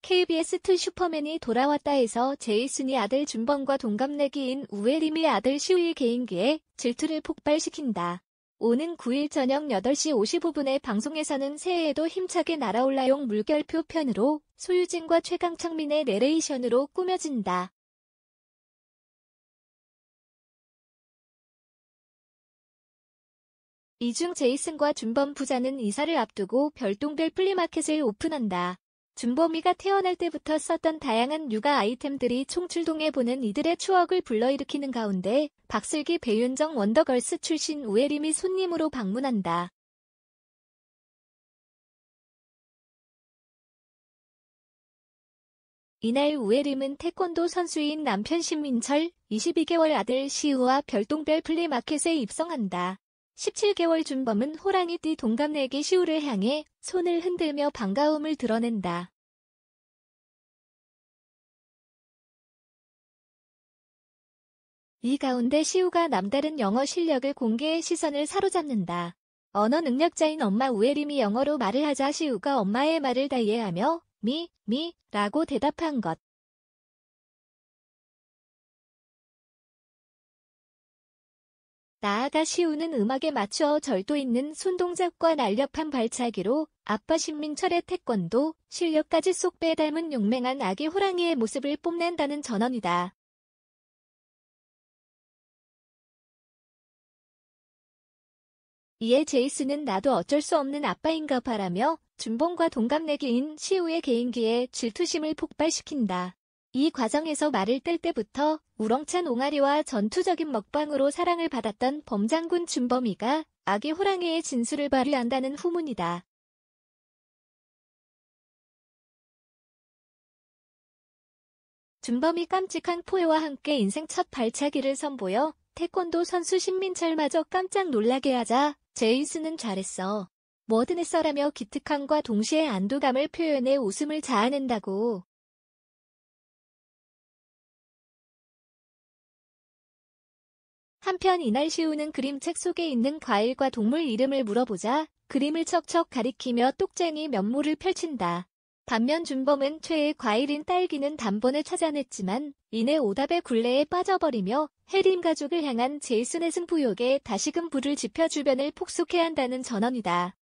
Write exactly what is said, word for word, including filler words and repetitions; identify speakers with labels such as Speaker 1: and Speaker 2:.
Speaker 1: 케이비에스 투 슈퍼맨이 돌아왔다에서 제이슨이 아들 준범과 동갑내기인 우혜림이 아들 시우의 개인기에 질투를 폭발시킨다. 오는 구일 저녁 여덟 시 오십오 분에 방송에서는 새해에도 힘차게 날아올라용 물결표 편으로 소유진과 최강창민의 내레이션으로 꾸며진다. 이 중 제이슨과 준범 부자는 이사를 앞두고 별똥별 플리마켓을 오픈한다. 준범이가 태어날 때부터 썼던 다양한 육아 아이템들이 총출동해보는 이들의 추억을 불러일으키는 가운데 박슬기 배윤정 원더걸스 출신 우혜림이 손님으로 방문한다. 이날 우혜림은 태권도 선수인 남편 신민철, 이십이 개월 아들 시우와 별똥별 플리마켓에 입성한다. 십칠 개월 준범은 호랑이띠 동갑내기 시우를 향해 손을 흔들며 반가움을 드러낸다. 이 가운데 시우가 남다른 영어 실력을 공개해 시선을 사로잡는다. 언어 능력자인 엄마 우혜림이 영어로 말을 하자 시우가 엄마의 말을 다 이해하며 미, 미 라고 대답한 것. 나아가 시우는 음악에 맞추어 절도 있는 손동작과 날렵한 발차기로 아빠 신민철의 태권도 실력까지 쏙 빼닮은 용맹한 아기 호랑이의 모습을 뽐낸다는 전언이다. 이에 제이슨은 나도 어쩔 수 없는 아빠인가 바라며 준범과 동갑내기인 시우의 개인기에 질투심을 폭발시킨다. 이 과정에서 말을 뗄 때부터 우렁찬 옹알이와 전투적인 먹방으로 사랑을 받았던 범장군 준범이가 아기 호랑이의 진수를 발휘한다는 후문이다. 준범이 깜찍한 포효와 함께 인생 첫 발차기를 선보여 태권도 선수 신민철마저 깜짝 놀라게 하자 제이슨은 잘했어. 뭐든 했어라며 기특함과 동시에 안도감을 표현해 웃음을 자아낸다고. 한편 이날 시우는 그림책 속에 있는 과일과 동물 이름을 물어보자 그림을 척척 가리키며 똑쟁이 면모를 펼친다. 반면 준범은 최애 과일인 딸기는 단번에 찾아냈지만 이내 오답의 굴레에 빠져버리며 혜림 가족을 향한 제이슨의 승부욕에 다시금 불을 지펴 주변을 폭소케 한다는 전언이다.